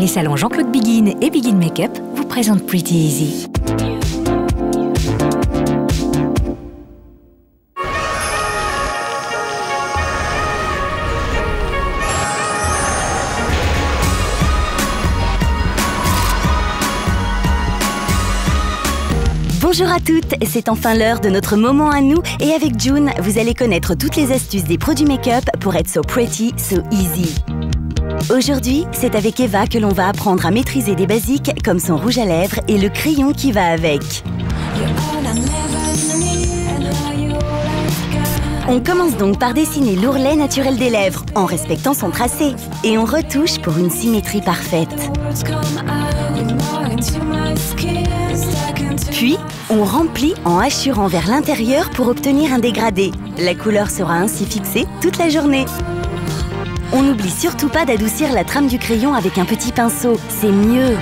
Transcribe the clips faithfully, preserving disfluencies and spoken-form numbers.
Les salons Jean-Claude Begin et Begin Makeup vous présentent Pretty Easy. Bonjour à toutes, c'est enfin l'heure de notre moment à nous et avec June, vous allez connaître toutes les astuces des produits make-up pour être so pretty, so easy. Aujourd'hui, c'est avec Eva que l'on va apprendre à maîtriser des basiques comme son rouge à lèvres et le crayon qui va avec. On commence donc par dessiner l'ourlet naturel des lèvres en respectant son tracé et on retouche pour une symétrie parfaite. Puis, on remplit en hachurant vers l'intérieur pour obtenir un dégradé. La couleur sera ainsi fixée toute la journée. On n'oublie surtout pas d'adoucir la trame du crayon avec un petit pinceau, c'est mieux.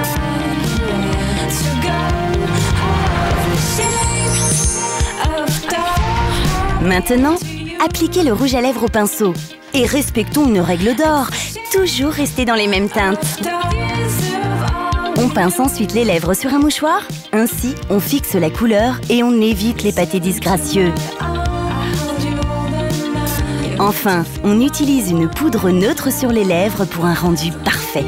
Maintenant, appliquez le rouge à lèvres au pinceau. Et respectons une règle d'or, toujours rester dans les mêmes teintes. On pince ensuite les lèvres sur un mouchoir. Ainsi, on fixe la couleur et on évite les pâtés disgracieux. Enfin, on utilise une poudre neutre sur les lèvres pour un rendu parfait.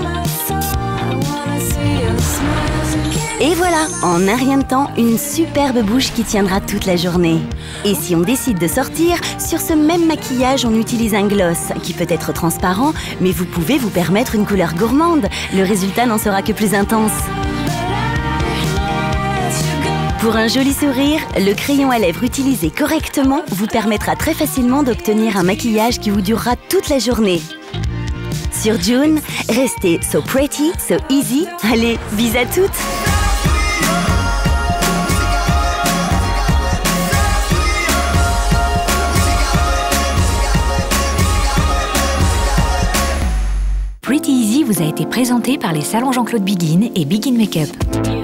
Et voilà, en un rien de temps, une superbe bouche qui tiendra toute la journée. Et si on décide de sortir, sur ce même maquillage, on utilise un gloss qui peut être transparent, mais vous pouvez vous permettre une couleur gourmande. Le résultat n'en sera que plus intense. Pour un joli sourire, le crayon à lèvres utilisé correctement vous permettra très facilement d'obtenir un maquillage qui vous durera toute la journée. Sur June, restez so pretty, so easy. Allez, bis à toutes! Pretty Easy vous a été présenté par les salons Jean-Claude Begin et Begin Makeup.